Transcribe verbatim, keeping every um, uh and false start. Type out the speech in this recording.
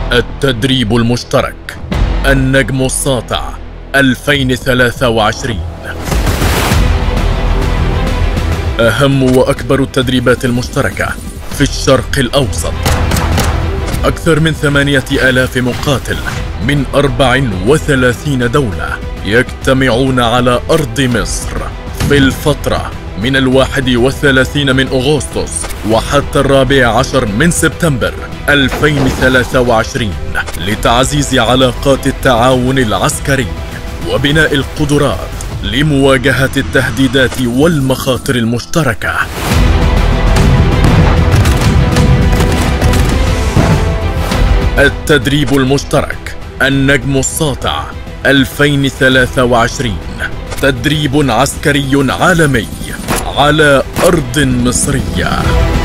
التدريب المشترك النجم الساطع ألفين وثلاثة وعشرين، أهم وأكبر التدريبات المشتركة في الشرق الأوسط. أكثر من ثمانية آلاف مقاتل من أربع وثلاثين دولة يجتمعون على أرض مصر في الفترة من الواحد والثلاثين من أغسطس وحتى الرابع عشر من سبتمبر ألفين وثلاثة وعشرين لتعزيز علاقات التعاون العسكري وبناء القدرات لمواجهة التهديدات والمخاطر المشتركة. التدريب المشترك النجم الساطع ألفين وثلاثة وعشرين، تدريب عسكري عالمي على أرض مصرية.